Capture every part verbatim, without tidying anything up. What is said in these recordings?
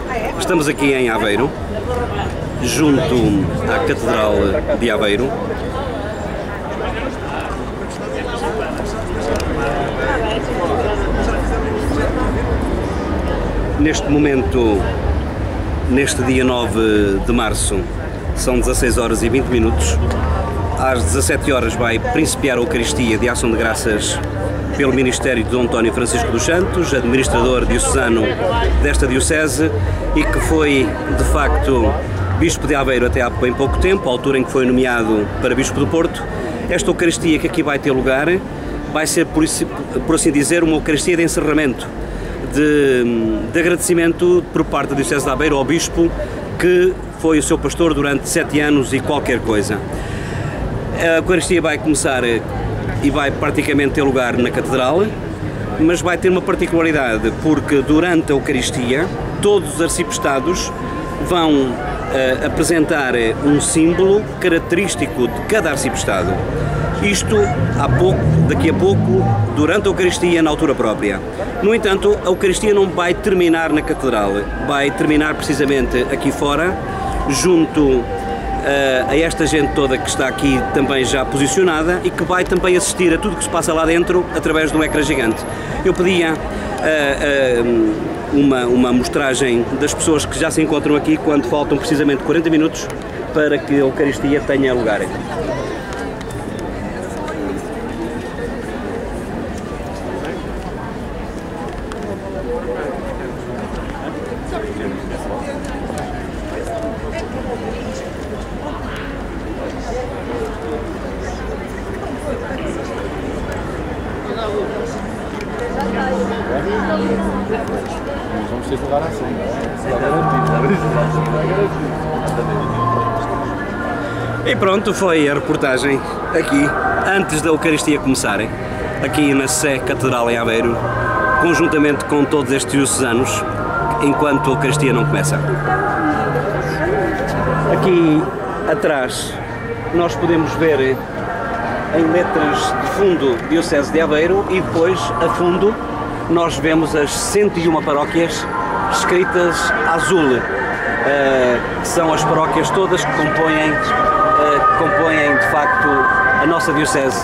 Estamos aqui em Aveiro, junto à Catedral de Aveiro. Neste momento, neste dia nove de março, são dezasseis horas e vinte minutos. Às dezassete horas vai principiar a Eucaristia de Ação de Graças pelo Ministério de Dom António Francisco dos Santos, administrador diocesano desta diocese e que foi, de facto, Bispo de Aveiro até há bem pouco tempo, à altura em que foi nomeado para Bispo do Porto. Esta Eucaristia que aqui vai ter lugar vai ser, por, isso, por assim dizer, uma Eucaristia de encerramento, de, de agradecimento por parte da Diocese de Aveiro ao Bispo, que foi o seu pastor durante sete anos e qualquer coisa. A Eucaristia vai começar e vai praticamente ter lugar na Catedral, mas vai ter uma particularidade, porque durante a Eucaristia todos os arciprestados vão uh, apresentar um símbolo característico de cada arciprestado. Isto há pouco, daqui a pouco, durante a Eucaristia, na altura própria. No entanto, a Eucaristia não vai terminar na Catedral, vai terminar precisamente aqui fora, junto a esta gente toda que está aqui também já posicionada e que vai também assistir a tudo que se passa lá dentro através de um ecrã gigante. Eu pedia uh, uh, uma, uma mostragem das pessoas que já se encontram aqui quando faltam precisamente quarenta minutos para que a Eucaristia tenha lugar. Vamos ter que levar assim. E pronto, foi a reportagem aqui, antes da Eucaristia começar, aqui na Sé Catedral em Aveiro, conjuntamente com todos estes diocesanos, enquanto a Eucaristia não começa. Aqui atrás nós podemos ver em letras de fundo Diocese de Aveiro e depois a fundo nós vemos as cento e uma paróquias escritas a azul, uh, que são as paróquias todas que compõem, uh, que compõem de facto a nossa Diocese.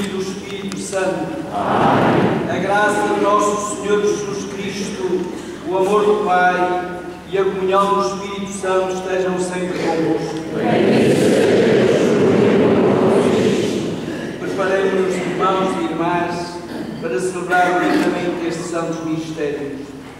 Filho e do Espírito Santo. Amém. A graça de nosso Senhor Jesus Cristo, o amor do Pai e a comunhão do Espírito Santo estejam sempre convosco. Preparemos-nos, irmãos e irmãs, para celebrar lindamente estes santos mistérios.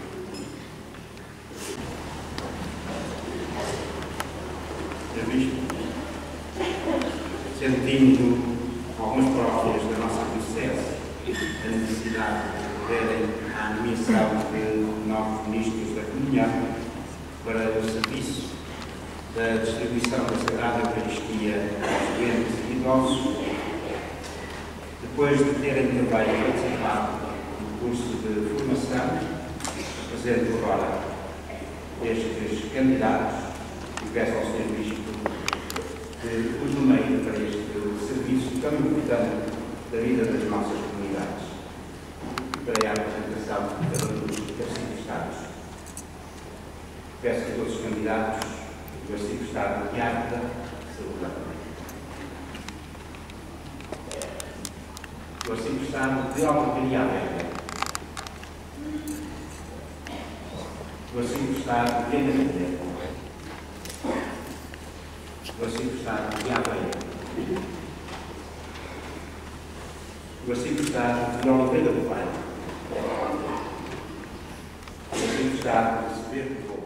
Sentindo algumas paróquias da nossa diocese a necessidade de verem a nomeação de novos ministros da comunhão para o serviço da distribuição da Sagrada Eucaristia aos doentes e idosos, depois de terem também participado no curso de formação, fazendo agora estes candidatos, e peço ao senhor Bispo que os nomeie para este serviço tão importante da vida das nossas comunidades e para a apresentação de cada um dos arcebiscados. Peço a todos os candidatos do arcebiscado de Águeda saúde. Do arcebiscado de Albergaria Velha. Do arcebiscado de Anadia. Do arcebiscado de Aveiro. Do arcebiscado de Oliveira do Pai. Do arcebiscado de Severo do Povo.